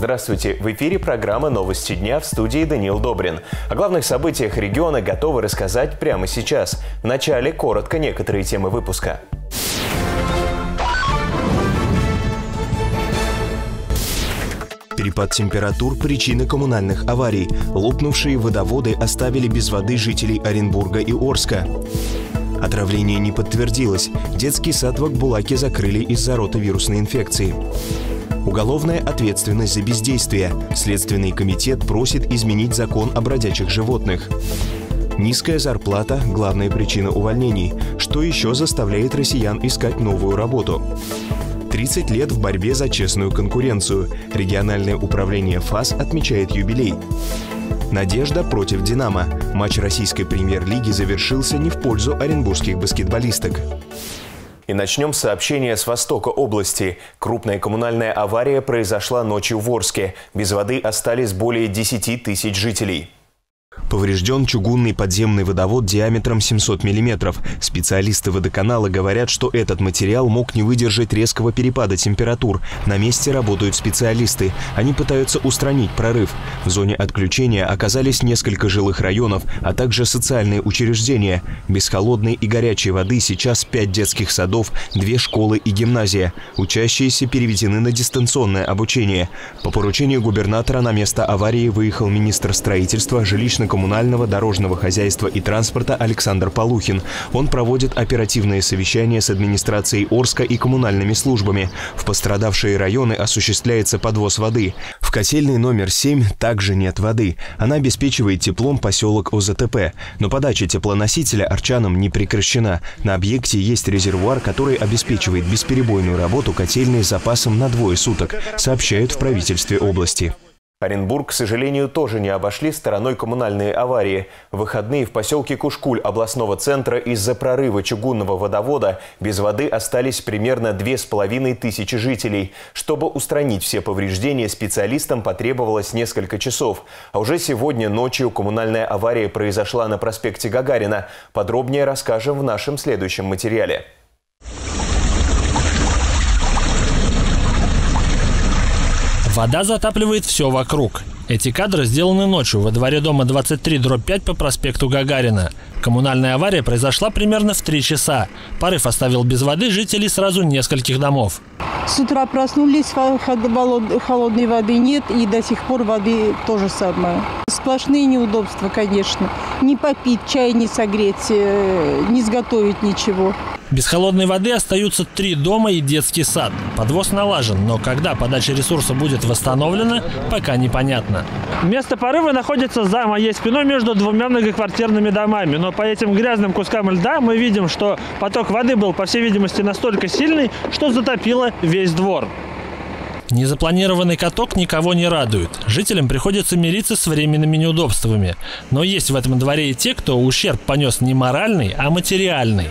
Здравствуйте! В эфире программа «Новости дня», в студии Даниил Добрин. О главных событиях региона готовы рассказать прямо сейчас. Вначале коротко некоторые темы выпуска. Перепад температур – причины коммунальных аварий. Лопнувшие водоводы оставили без воды жителей Оренбурга и Орска. Отравление не подтвердилось. Детский сад в Акбулаке закрыли из-за ротавирусной инфекции. Уголовная ответственность за бездействие. Следственный комитет просит изменить закон о бродячих животных. Низкая зарплата – главная причина увольнений. Что еще заставляет россиян искать новую работу? 30 лет в борьбе за честную конкуренцию. Региональное управление ФАС отмечает юбилей. Надежда против «Динамо». Матч российской премьер-лиги завершился не в пользу оренбургских баскетболисток. И начнем с сообщения с востока области. Крупная коммунальная авария произошла ночью в Орске. Без воды остались более 10 тысяч жителей. Поврежден чугунный подземный водовод диаметром 700 мм. Специалисты водоканала говорят, что этот материал мог не выдержать резкого перепада температур. На месте работают специалисты. Они пытаются устранить прорыв. В зоне отключения оказались несколько жилых районов, а также социальные учреждения. Без холодной и горячей воды сейчас 5 детских садов, 2 школы и гимназия. Учащиеся переведены на дистанционное обучение. По поручению губернатора на место аварии выехал министр строительства, жилищно-коммунального, дорожного хозяйства и транспорта Александр Полухин. Он проводит оперативные совещания с администрацией Орска и коммунальными службами. В пострадавшие районы осуществляется подвоз воды. В котельной номер 7 также нет воды. Она обеспечивает теплом поселок ОЗТП. Но подача теплоносителя арчанам не прекращена. На объекте есть резервуар, который обеспечивает бесперебойную работу котельной с запасом на 2 суток, сообщают в правительстве области. Оренбург, к сожалению, тоже не обошли стороной коммунальные аварии. В выходные в поселке Кушкуль областного центра из-за прорыва чугунного водовода без воды остались примерно 2500 жителей. Чтобы устранить все повреждения, специалистам потребовалось несколько часов. А уже сегодня ночью коммунальная авария произошла на проспекте Гагарина. Подробнее расскажем в нашем следующем материале. Вода затапливает все вокруг. Эти кадры сделаны ночью во дворе дома 23/5 по проспекту Гагарина. Коммунальная авария произошла примерно в 3 часа. Порыв оставил без воды жителей сразу нескольких домов. С утра проснулись, холодной воды нет, и до сих пор воды то же самое. Сплошные неудобства, конечно. Не попить, чай не согреть, не сготовить ничего. Без холодной воды остаются 3 дома и детский сад. Подвоз налажен, но когда подача ресурса будет восстановлена, пока непонятно. Место порыва находится за моей спиной между 2 многоквартирными домами. Но по этим грязным кускам льда мы видим, что поток воды был, по всей видимости, настолько сильный, что затопило весь двор. Незапланированный каток никого не радует. Жителям приходится мириться с временными неудобствами. Но есть в этом дворе и те, кто ущерб понес не моральный, а материальный.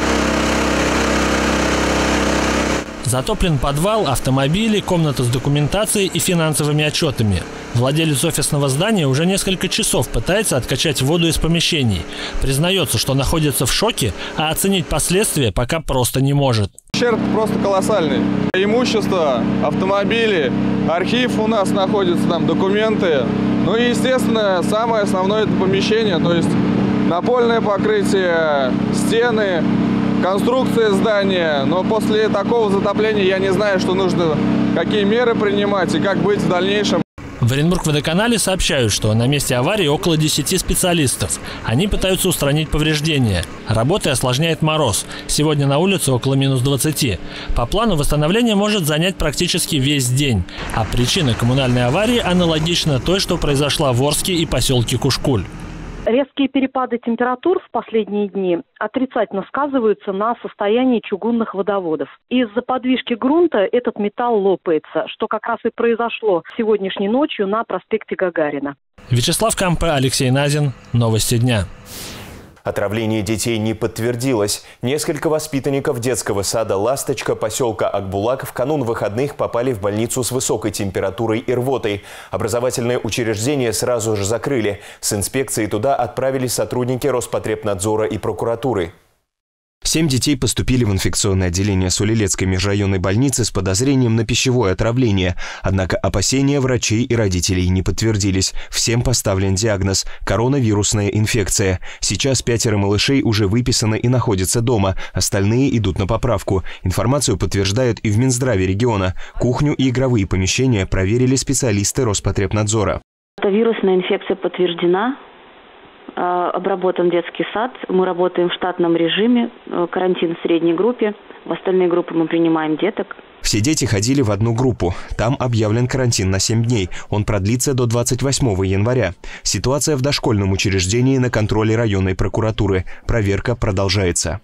Затоплен подвал, автомобили, комната с документацией и финансовыми отчетами. Владелец офисного здания уже несколько часов пытается откачать воду из помещений. Признается, что находится в шоке, а оценить последствия пока просто не может. Ущерб просто колоссальный. Имущество, автомобили, архив у нас находится, там документы. Ну и, естественно, самое основное – это помещение, то есть напольное покрытие, стены, конструкция здания. Но после такого затопления я не знаю, что нужно, какие меры принимать и как быть в дальнейшем. В Оренбург-водоканале сообщают, что на месте аварии около 10 специалистов. Они пытаются устранить повреждения. Работы осложняет мороз. Сегодня на улице около -20. По плану восстановление может занять практически весь день. А причина коммунальной аварии аналогична той, что произошла в Орске и поселке Кушкуль. Резкие перепады температур в последние дни отрицательно сказываются на состоянии чугунных водоводов. Из-за подвижки грунта этот металл лопается, что как раз и произошло сегодняшней ночью на проспекте Гагарина. Вячеслав Кампе, Алексей Назин. Новости дня. Отравление детей не подтвердилось. Несколько воспитанников детского сада «Ласточка» поселка Акбулак в канун выходных попали в больницу с высокой температурой и рвотой. Образовательное учреждение сразу же закрыли. С инспекцией туда отправились сотрудники Роспотребнадзора и прокуратуры. 7 детей поступили в инфекционное отделение Сулилецкой межрайонной больницы с подозрением на пищевое отравление. Однако опасения врачей и родителей не подтвердились. Всем поставлен диагноз – коронавирусная инфекция. Сейчас 5 малышей уже выписаны и находятся дома. Остальные идут на поправку. Информацию подтверждают и в Минздраве региона. Кухню и игровые помещения проверили специалисты Роспотребнадзора. Вирусная инфекция подтверждена. Обработан детский сад. Мы работаем в штатном режиме. Карантин в средней группе. В остальные группы мы принимаем деток. Все дети ходили в одну группу. Там объявлен карантин на 7 дней. Он продлится до 28 января. Ситуация в дошкольном учреждении на контроле районной прокуратуры. Проверка продолжается.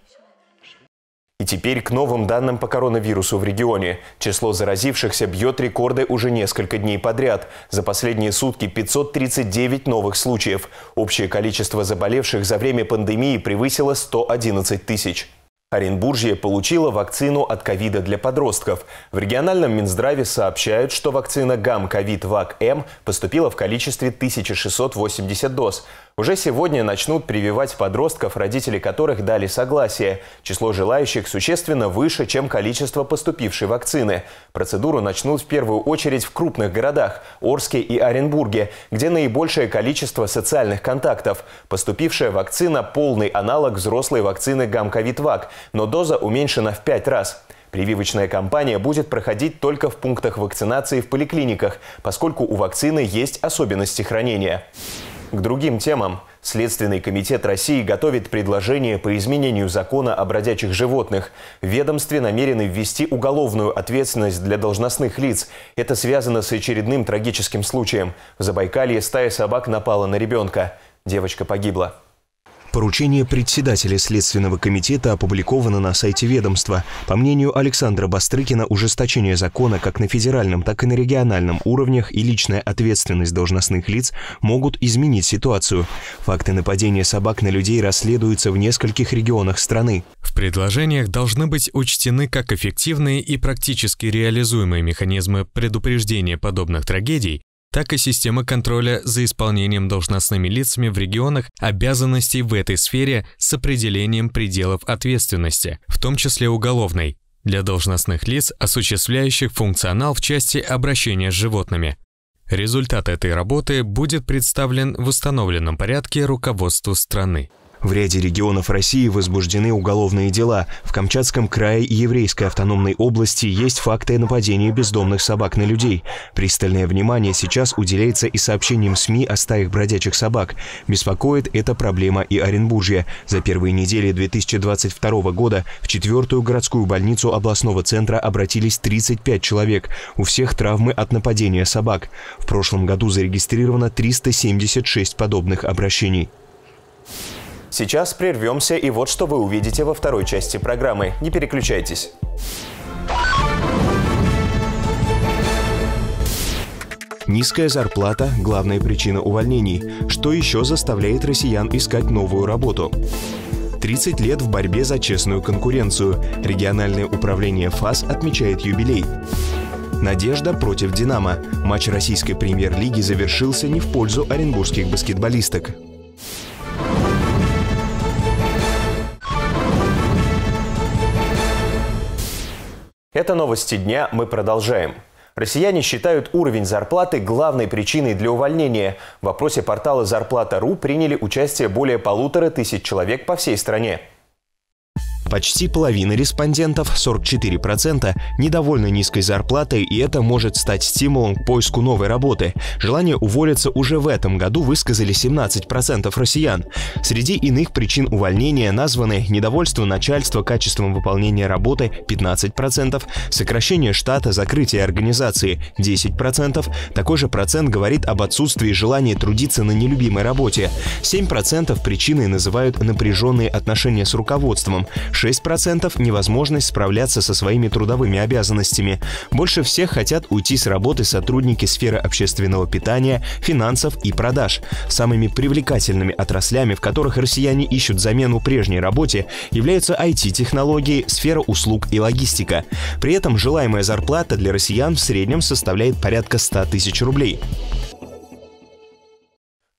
И теперь к новым данным по коронавирусу в регионе. Число заразившихся бьет рекорды уже несколько дней подряд. За последние сутки 539 новых случаев. Общее количество заболевших за время пандемии превысило 111 тысяч. Оренбуржье получило вакцину от ковида для подростков. В региональном Минздраве сообщают, что вакцина ГАМ-ковид-ВАК-М поступила в количестве 1680 доз. Уже сегодня начнут прививать подростков, родители которых дали согласие. Число желающих существенно выше, чем количество поступившей вакцины. Процедуру начнут в первую очередь в крупных городах – Орске и Оренбурге, где наибольшее количество социальных контактов. Поступившая вакцина – полный аналог взрослой вакцины ГАМ-ковид-ВАК, но доза уменьшена в 5 раз. Прививочная кампания будет проходить только в пунктах вакцинации в поликлиниках, поскольку у вакцины есть особенности хранения. К другим темам. Следственный комитет России готовит предложение по изменению закона о бродячих животных. В ведомстве намерены ввести уголовную ответственность для должностных лиц. Это связано с очередным трагическим случаем. В Забайкалье стая собак напала на ребенка. Девочка погибла. Поручение председателя Следственного комитета опубликовано на сайте ведомства. По мнению Александра Бастрыкина, ужесточение закона как на федеральном, так и на региональном уровнях и личная ответственность должностных лиц могут изменить ситуацию. Факты нападения собак на людей расследуются в нескольких регионах страны. В предложениях должны быть учтены как эффективные и практически реализуемые механизмы предупреждения подобных трагедий, так и система контроля за исполнением должностными лицами в регионах обязанностей в этой сфере с определением пределов ответственности, в том числе уголовной, для должностных лиц, осуществляющих функционал в части обращения с животными. Результат этой работы будет представлен в установленном порядке руководству страны. В ряде регионов России возбуждены уголовные дела. В Камчатском крае и Еврейской автономной области есть факты нападения бездомных собак на людей. Пристальное внимание сейчас уделяется и сообщениям СМИ о стаях бродячих собак. Беспокоит эта проблема и Оренбуржье. За первые недели 2022 года в 4-ю городскую больницу областного центра обратились 35 человек. У всех травмы от нападения собак. В прошлом году зарегистрировано 376 подобных обращений. Сейчас прервемся, и вот что вы увидите во второй части программы. Не переключайтесь. Низкая зарплата – главная причина увольнений. Что еще заставляет россиян искать новую работу? 30 лет в борьбе за честную конкуренцию. Региональное управление ФАС отмечает юбилей. Надежда против «Динамо». Матч российской премьер-лиги завершился не в пользу оренбургских баскетболисток. Это новости дня, мы продолжаем. Россияне считают уровень зарплаты главной причиной для увольнения. В опросе портала «Зарплата.ру» приняли участие более 1500 человек по всей стране. Почти половина респондентов, 44%, недовольны низкой зарплатой, и это может стать стимулом к поиску новой работы. Желание уволиться уже в этом году высказали 17% россиян. Среди иных причин увольнения названы недовольство начальства качеством выполнения работы 15%, сокращение штата, закрытие организации 10%, такой же процент говорит об отсутствии желания трудиться на нелюбимой работе. 7% причиной называют напряженные отношения с руководством, 6% невозможность справляться со своими трудовыми обязанностями. Больше всех хотят уйти с работы сотрудники сферы общественного питания, финансов и продаж. Самыми привлекательными отраслями, в которых россияне ищут замену прежней работе, являются IT-технологии, сфера услуг и логистика. При этом желаемая зарплата для россиян в среднем составляет порядка 100 тысяч рублей.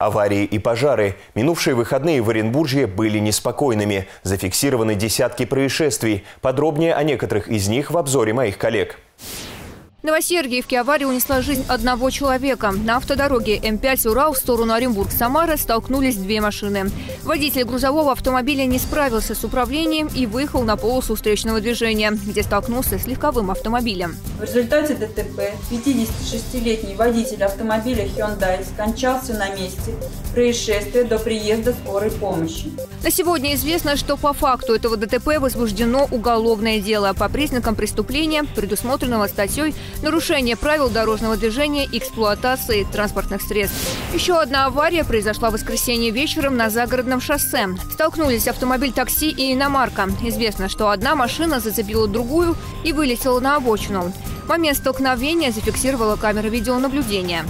Аварии и пожары. Минувшие выходные в Оренбурге были неспокойными. Зафиксированы десятки происшествий. Подробнее о некоторых из них в обзоре моих коллег. В Новосергиевке авария унесла жизнь одного человека. На автодороге М5 Урал в сторону Оренбург-Самара столкнулись две машины. Водитель грузового автомобиля не справился с управлением и выехал на полосу встречного движения, где столкнулся с легковым автомобилем. В результате ДТП 56-летний водитель автомобиля Hyundai скончался на месте происшествия до приезда скорой помощи. На сегодня известно, что по факту этого ДТП возбуждено уголовное дело по признакам преступления, предусмотренного статьей «Нарушение правил дорожного движения и эксплуатации транспортных средств». Еще одна авария произошла в воскресенье вечером на загородном шоссе. Столкнулись автомобиль такси и иномарка. Известно, что одна машина зацепила другую и вылетела на обочину. Момент столкновения зафиксировала камера видеонаблюдения.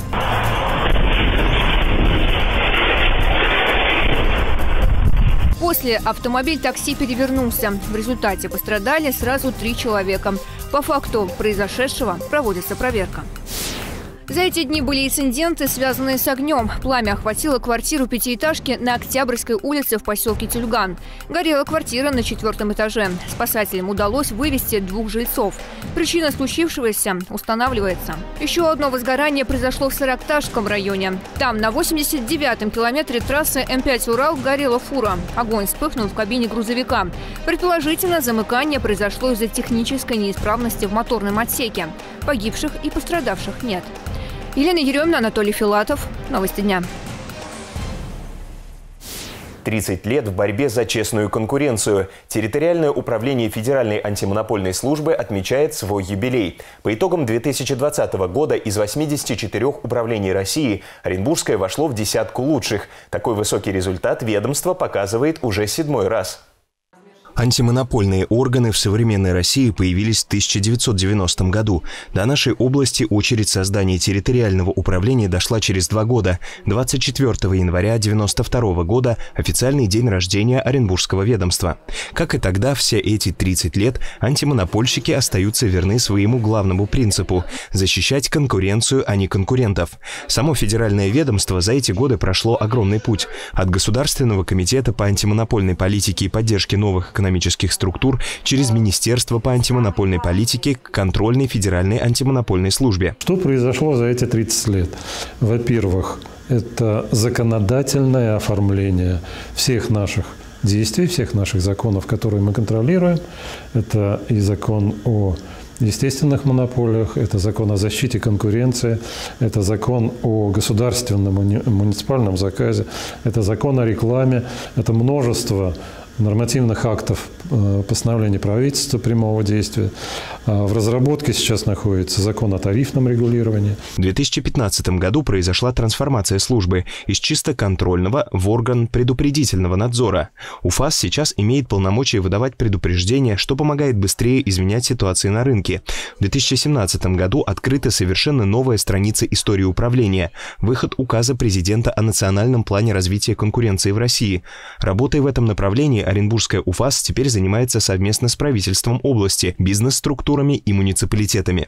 После автомобиль такси перевернулся. В результате пострадали сразу 3 человека. По факту произошедшего проводится проверка. За эти дни были инциденты, связанные с огнем. Пламя охватило квартиру пятиэтажки на Октябрьской улице в поселке Тюльган. Горела квартира на 4-м этаже. Спасателям удалось вывести 2 жильцов. Причина случившегося устанавливается. Еще одно возгорание произошло в Саракташском районе. Там на 89-м километре трассы М5 Урал горела фура. Огонь вспыхнул в кабине грузовика. Предположительно, замыкание произошло из-за технической неисправности в моторном отсеке. Погибших и пострадавших нет. Елена Еремина, Анатолий Филатов. Новости дня. 30 лет в борьбе за честную конкуренцию. Территориальное управление Федеральной антимонопольной службы отмечает свой юбилей. По итогам 2020 года из 84 управлений России Оренбургское вошло в десятку лучших. Такой высокий результат ведомство показывает уже 7-й раз. Антимонопольные органы в современной России появились в 1990 году. До нашей области очередь создания территориального управления дошла через 2 года. 24 января 1992 года – официальный день рождения Оренбургского ведомства. Как и тогда, все эти 30 лет антимонопольщики остаются верны своему главному принципу – защищать конкуренцию, а не конкурентов. Само федеральное ведомство за эти годы прошло огромный путь. От Государственного комитета по антимонопольной политике и поддержке новых экономических структур через Министерство по антимонопольной политике к контрольной Федеральной антимонопольной службе. Что произошло за эти 30 лет? Во-первых, это законодательное оформление всех наших действий, всех наших законов, которые мы контролируем. Это и закон о естественных монополиях, это закон о защите конкуренции, это закон о государственном муниципальном заказе, это закон о рекламе, это множество нормативных актов постановления правительства прямого действия. В разработке сейчас находится закон о тарифном регулировании. В 2015 году произошла трансформация службы из чисто контрольного в орган предупредительного надзора. УФАС сейчас имеет полномочия выдавать предупреждения, что помогает быстрее изменять ситуации на рынке. В 2017 году открыта совершенно новая страница истории управления – выход указа президента о национальном плане развития конкуренции в России. Работой в этом направлении Оренбургская УФАС теперь занимается совместно с правительством области, бизнес-структурами и муниципалитетами.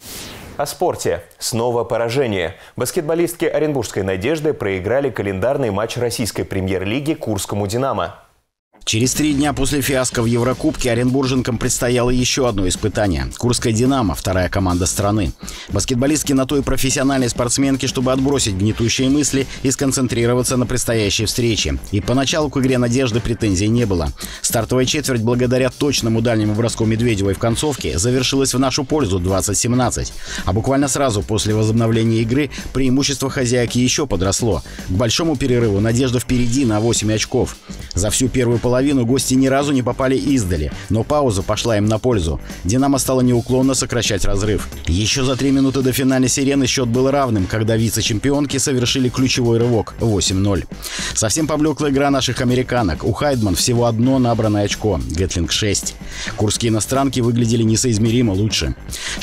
О спорте. Снова поражение. Баскетболистки Оренбургской «Надежды» проиграли календарный матч российской премьер-лиги Курскому «Динамо». Через 3 дня после фиаско в Еврокубке оренбурженкам предстояло еще одно испытание. Курская «Динамо» – вторая команда страны. Баскетболистки на то и профессиональные спортсменки, чтобы отбросить гнетущие мысли и сконцентрироваться на предстоящей встрече. И поначалу к игре «Надежды» претензий не было. Стартовая четверть, благодаря точному дальнему броску Медведевой в концовке, завершилась в нашу пользу 20-17. А буквально сразу после возобновления игры преимущество хозяйки еще подросло. К большому перерыву «Надежда» впереди на 8 очков. За всю первую половину гости ни разу не попали издали, но пауза пошла им на пользу. «Динамо» стало неуклонно сокращать разрыв. Еще за 3 минуты до финальной сирены счет был равным, когда вице-чемпионки совершили ключевой рывок – 8-0. Совсем поблекла игра наших американок. У Хайдман всего одно набранное очко – Гэтлинг 6. Курские иностранки выглядели несоизмеримо лучше.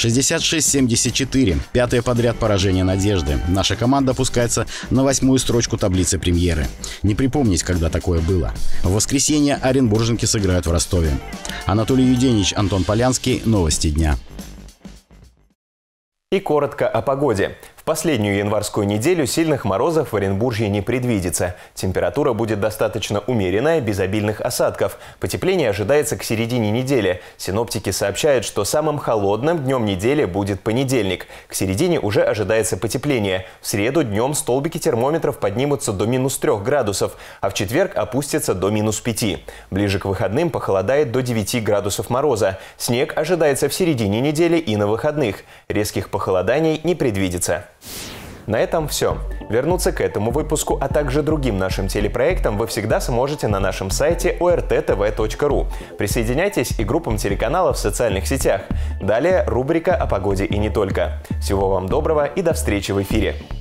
66-74. 5-е подряд поражение «Надежды». Наша команда опускается на 8-ю строчку таблицы премьеры. Не припомнить, когда такое было. В воскресенье оренбурженки сыграют в Ростове. Анатолий Юденич, Антон Полянский. Новости дня. И коротко о погоде. В последнюю январскую неделю сильных морозов в Оренбуржье не предвидится. Температура будет достаточно умеренная, без обильных осадков. Потепление ожидается к середине недели. Синоптики сообщают, что самым холодным днем недели будет понедельник. К середине уже ожидается потепление. В среду днем столбики термометров поднимутся до -3 градусов, а в четверг опустятся до -5. Ближе к выходным похолодает до 9 градусов мороза. Снег ожидается в середине недели и на выходных. Резких похолоданий не предвидится. На этом все. Вернуться к этому выпуску, а также другим нашим телепроектам вы всегда сможете на нашем сайте orttv.ru. Присоединяйтесь и к группам телеканалов в социальных сетях. Далее рубрика о погоде и не только. Всего вам доброго и до встречи в эфире.